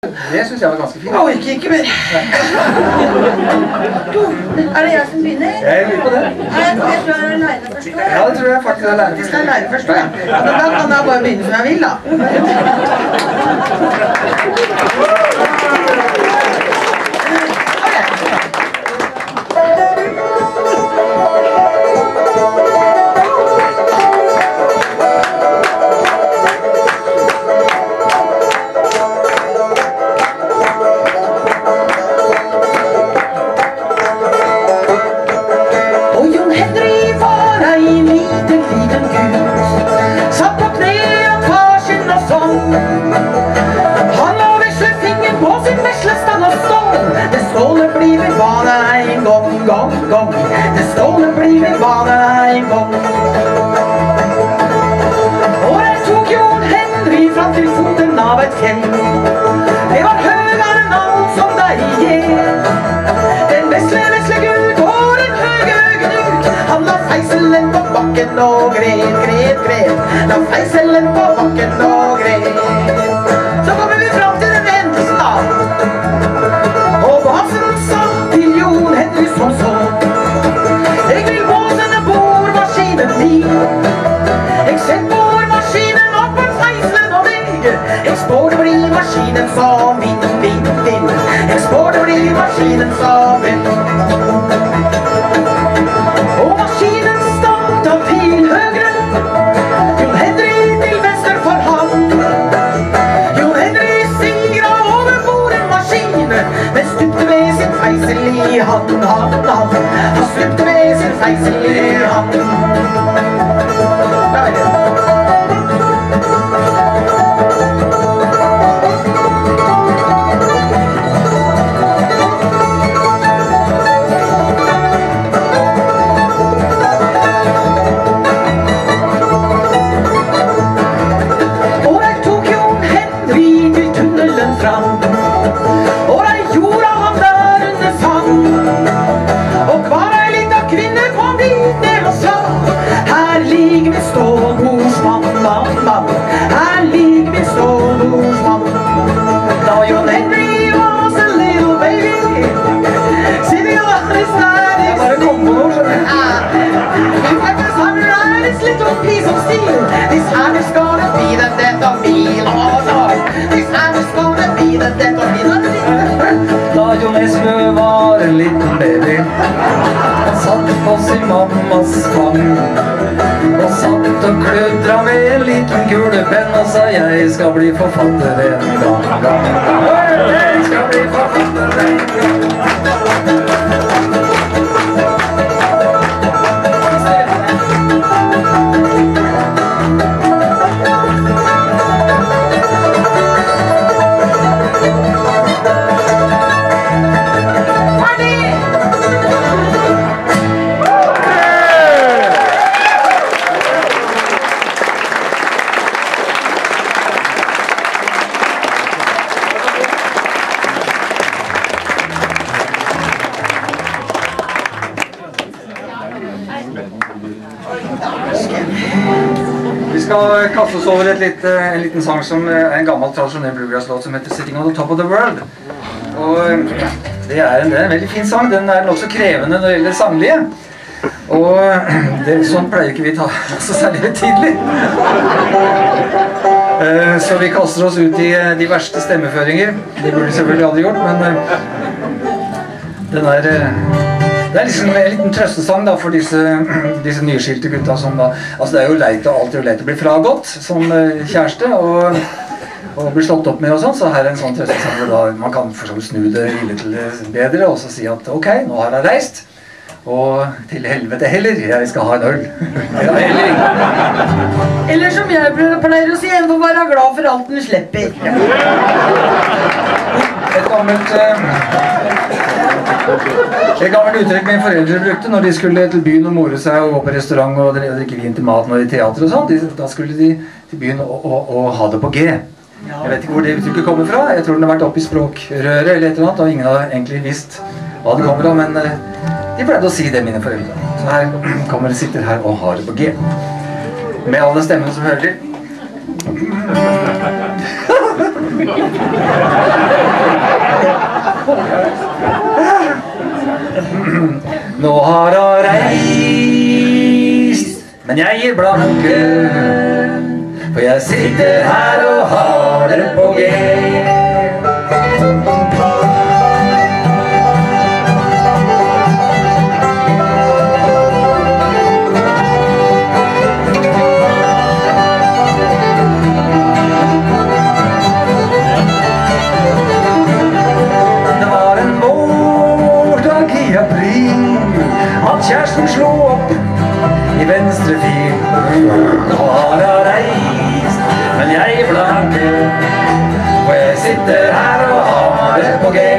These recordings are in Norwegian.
Det synes jeg var ganske fint. Jeg orker ikke mer. Er det jeg som begynner? Jeg er på det. Jeg tror jeg er alene først. Ja, det tror jeg faktisk er alene først. Jeg er alene først, ja. Da kan jeg bare begynne som jeg vil, da. Det stålet blir min vane en gang. Og jeg tok Jon Henry fram til foten av et fjell. Det var høyere enn alt som deg gir. Den vesle Gud og den høye Gud. Han la feiselen på bakken og gret. La feiselen på bakken og gret. Så kommer vi fram til den endelsen da. Og basen sa til Jon Henry som så: jeg vil båsene boremaskinen min. Jeg setter boremaskinen opp på feiselen og veg. Jeg spår det blir maskinen som vind. Jeg spår det blir maskinen som vind. Og maskinen starter til høyre. Jon Henry til venstre for han. Jon Henry sigret over boremaskinen, men stupte ved sin feisel i han. Han stupte ved sin feisel i han. Da er det. Og jeg tok Jon Henry til tunnelen fram. Og jeg gjorde han der under sang. Og hver ei lita kvinne kom dit ned og sa: her ligger min stålbordsmann. Her ligger min stålbordsmann. Da Jon Henry was a little baby, sitting on his daddy's bare kom på noe, skjønner. Like a samurai, this little piece of steel. This hammer's gonna be the death of me, Lord. This hammer's gonna be the death of me. Da Jon Esbø var en liten baby, han satt på sin mammas fang og satt og kludra med en liten kulepenn og sa: jeg skal bli forfatter en gang. Jeg skal bli forfatter en gang. Vi skal kaste oss over en liten sang som er en gammel tradisjonell bluegrass-låt som heter Sitting on the Top of the World. Og det er en veldig fin sang. Den er også krevende når det gjelder sanglige. Og sånn pleier ikke vi ta så særlig tidlig. Så vi kaster oss ut i de verste stemmeføringer. Det burde vi selvfølgelig aldri gjort, men den det er liksom en liten trøstesang da, for disse nyskilte gutta som da, altså det er jo alltid leit å bli fragått som kjæreste og bli slått opp med og sånn, så her er en sånn trøstesang hvor da man kan for eksempel snu det ille til det bedre og så si at ok, nå har jeg reist, og til helvete heller, jeg skal ha en øl. Eller som jeg pleier å si, en får være glad for alt den slipper. Et gammelt uttrykk mine foreldre brukte når de skulle til byen og more seg og gå på restaurant og drikke vin til maten og i teater og sånn. Da skulle de til byen og ha det på G. Jeg vet ikke hvor det uttrykket kommer fra. Jeg tror den har vært oppe i språkrøret eller et eller annet, og ingen har egentlig visst hva det kommer av, men de pleide å si det, mine foreldre. Så her kommer de sitter her og har det på G. Med alle stemmene som hører til. men jeg gir blanke, for jeg sitter her og har det på G. At kjæresten slo opp i venstre fil og har reist, men jeg blanke, for jeg sitter her og har det på G.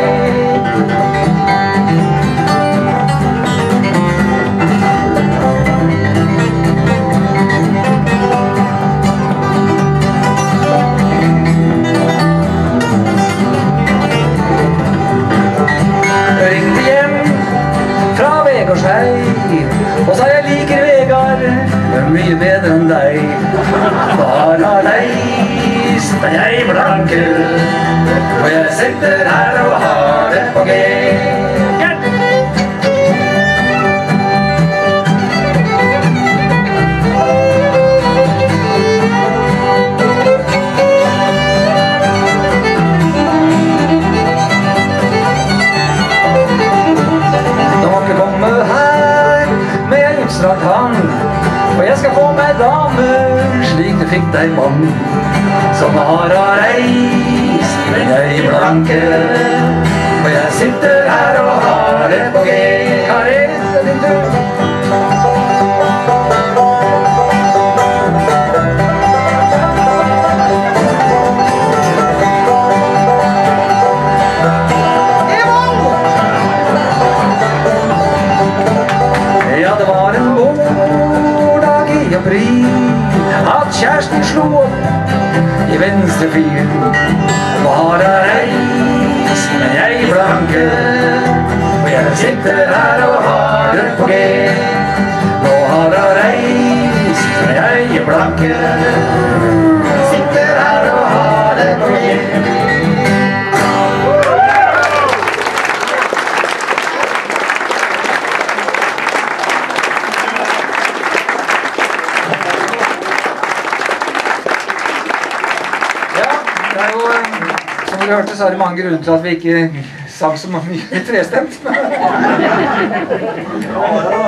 Og sa jeg liker Vegard mye bedre enn deg. Far har reist, men jeg blanke, og jeg sitter her og har det på G. Og jeg skal få meg dame, slik du fikk deg mann, som har reist, men jeg blanke, og jeg sitter her og har det på G. Kari, det er din tur. At kjæresten slo opp i venstre fil og har reist, men jeg blanke, og jeg sitter her og har det på G. Nå har reist, men jeg blanke, sitter her og har det på G. Det er jo, som dere hørte, så er det mange grunner til at vi ikke sang så mye trestemt.